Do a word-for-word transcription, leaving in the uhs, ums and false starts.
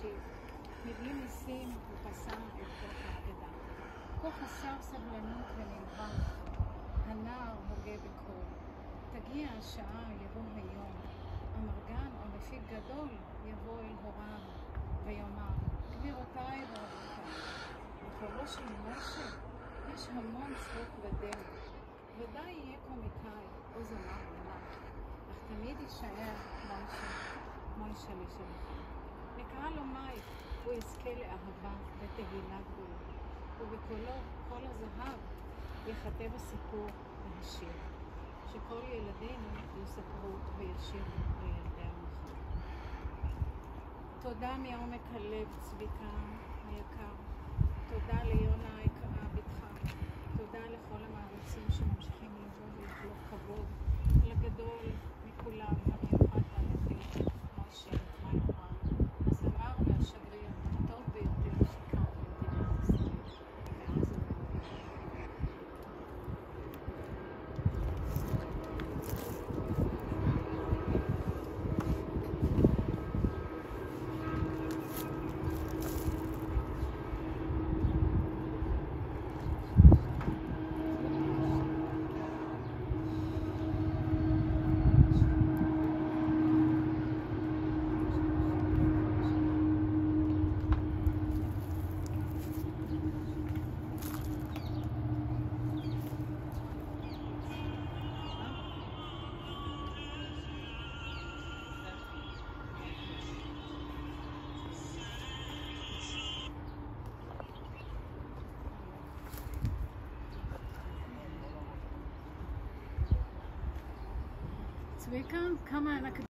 להשיב. מבלי ניסים הוא פסע את כוח האבדה. כה חסר סבלנות ונלהב, הנער הוגה בקול. תגיע השעה, יבוא היום, אמרגן או מפיק גדול יבוא אל הוריו, ויאמר, גבירותיי ורבותיי, בקולו של משה יש המון צחוק ודרך, ודאי יהיה קומיקאי או זמר מלך, אך תמיד יישאר משה, משה לשלכם. נקרא לו מייק, הוא יזכה לאהבה ותהילה גדולה, ובקולו, קול הזהב, יכתב הסיפור והשיר, שכל ילדינו יספרו וישירו לילדי המחר. תודה מעומק הלב, צביקה היקר. תודה ליונה היקרה בתך. תודה לכל המעריצים שממשיכים לבוא ולחלוק כבוד לגדול מכולם, המיוחד והנדיר, משה מימון, הזמר והשגריר הטוב ביותר שקם במדינת ישראל מאז ומעולם. צביקה, כמה ענק